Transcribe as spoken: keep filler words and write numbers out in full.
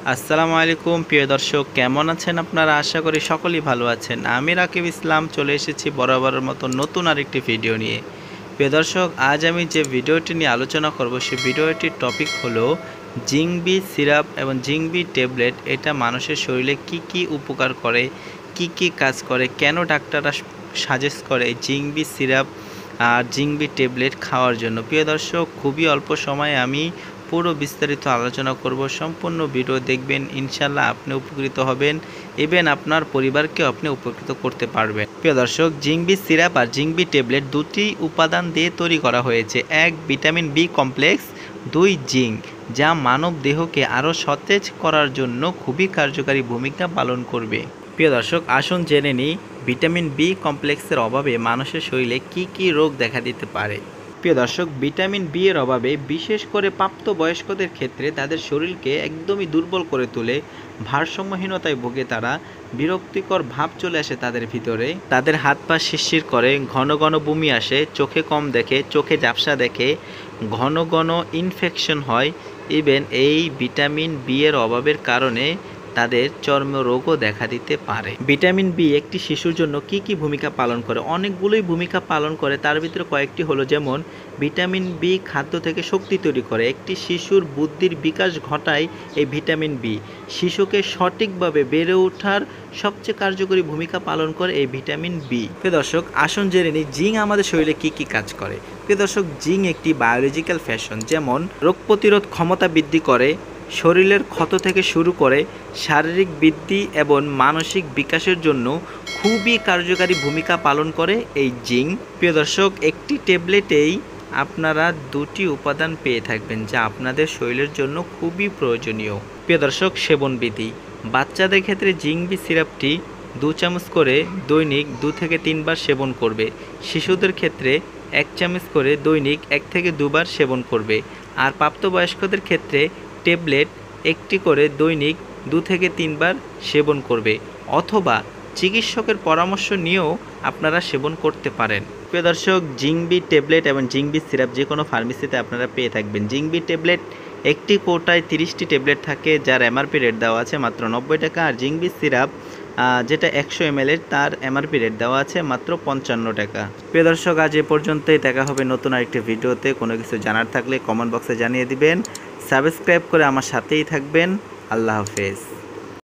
আসসালামু আলাইকুম প্রিয় দর্শক, কেমন আছেন আপনারা? আশা করি সকলেই ভালো আছেন। আমি রাকিব ইসলাম চলে এসেছি বরাবরের মতো নতুন আরেকটি ভিডিও নিয়ে। প্রিয় দর্শক, আজ আমি যে ভিডিওটি নিয়ে আলোচনা করব সেই ভিডিওটির টপিক হলো জিঙ্ক বি সিরাপ এবং জিঙ্ক বি ট্যাবলেট। এটা মানুষের শরীরে কি কি উপকার করে, কি কি কাজ করে, কেন ডাক্তাররা সাজেস্ট করে জিঙ্ক বি সিরাপ আর জিঙ্ক বি ট্যাবলেট খাওয়ার জন্য। প্রিয় দর্শক, খুবই অল্প সময়ে আমি পুরো বিস্তারিত আলোচনা করব। সম্পূর্ণ ভিডিও দেখবেন, ইনশাল্লাহ আপনি উপকৃত হবেন এবং আপনার পরিবারকেও আপনি উপকৃত করতে পারবেন। প্রিয় দর্শক, জিঙ্ক বি সিরাপ আর জিঙ্ক বি ট্যাবলেট দুটি উপাদান দিয়ে তৈরি করা হয়েছে। এক, ভিটামিন বি কমপ্লেক্স, দুই জিঙ্ক, যা মানব দেহকে আরও সতেজ করার জন্য খুবই কার্যকারী ভূমিকা পালন করবে। প্রিয় দর্শক, আসুন জেনে নিই ভিটামিন বি কমপ্লেক্সের অভাবে মানুষের শরীরে কি কি রোগ দেখা দিতে পারে। প্রিয় দর্শক, ভিটামিন বি এর অভাবে বিশেষ করে প্রাপ্তবয়স্কদের ক্ষেত্রে তাদের শরীরকে একদমই দুর্বল করে তোলে। ভারসাম্যহীনতায় ভোগে তারা, বিরক্তিকর ভাব চলে আসে তাদের ভিতরে, তাদের হাত পা শিরশির করে, ঘন ঘন বমি আসে, চোখে কম দেখে, চোখে ঝাপসা দেখে, ঘন ঘন ইনফেকশন হয়। ইভেন এই ভিটামিন বি এর অভাবের কারণে তাদের চর্মরোগও দেখা দিতে পারে। ভিটামিন বি একটি শিশুর জন্য কি কি ভূমিকা পালন করে? অনেকগুলোই ভূমিকা পালন করে, তার ভিতরে কয়েকটি হলো, যেমন ভিটামিন বি খাদ্য থেকে শক্তি তৈরি করে। একটি শিশুর বুদ্ধির বিকাশ ঘটায় এই ভিটামিন বি। শিশুকে সঠিকভাবে বেড়ে ওঠার সবচেয়ে কার্যকরী ভূমিকা পালন করে এই ভিটামিন বি। প্রিয় দর্শক, আসুন জেনে নিই জিঙ্ক আমাদের শরীরে কি কি কাজ করে। প্রিয় দর্শক, জিঙ্ক একটি বায়োলজিক্যাল ফ্যাশন, যেমন রোগ প্রতিরোধ ক্ষমতা বৃদ্ধি করে, শরীরের ক্ষত থেকে শুরু করে শারীরিক বৃদ্ধি এবং মানসিক বিকাশের জন্য খুবই কার্যকারী ভূমিকা পালন করে এই জিঙ্ক। প্রিয় দর্শক, একটি ট্যাবলেটেই আপনারা দুটি উপাদান পেয়ে থাকবেন যা আপনাদের শরীরের জন্য খুবই প্রয়োজনীয়। প্রিয় দর্শক, সেবনবিধি। বাচ্চাদের ক্ষেত্রে জিঙ্ক বি সিরাপটি দু চামচ করে দৈনিক দু থেকে তিনবার সেবন করবে। শিশুদের ক্ষেত্রে এক চামচ করে দৈনিক এক থেকে দুবার সেবন করবে। আর প্রাপ্তবয়স্কদের ক্ষেত্রে ট্যাবলেট একটি করে দৈনিক দু থেকে তিনবার সেবন করবে, অথবা চিকিৎসকের পরামর্শ নিয়েও আপনারা সেবন করতে পারেন। প্রিয় দর্শক, জিঙ্ক বি ট্যাবলেট এবং জিঙ্ক বি সিরাপ যে কোনো ফার্মেসিতে আপনারা পেয়ে থাকবেন। জিঙ্ক বি ট্যাবলেট একটি কোটায় তিরিশটি ট্যাবলেট থাকে, যার এমআরপি রেট দেওয়া আছে মাত্র নব্বই টাকা। আর জিঙ্ক বি সিরাপ যেটা একশো এম এল এর, তার এমআরপি রেট দেওয়া আছে মাত্র পঞ্চান্ন টাকা। প্রিয় দর্শক, আজ এ পর্যন্তই। দেখা হবে নতুন আরেকটি ভিডিওতে। কোনো কিছু জানার থাকলে কমেন্ট বক্সে জানিয়ে দিবেন। সাবস্ক্রাইব করে আমার সাথেই থাকবেন। আল্লাহ হাফেজ।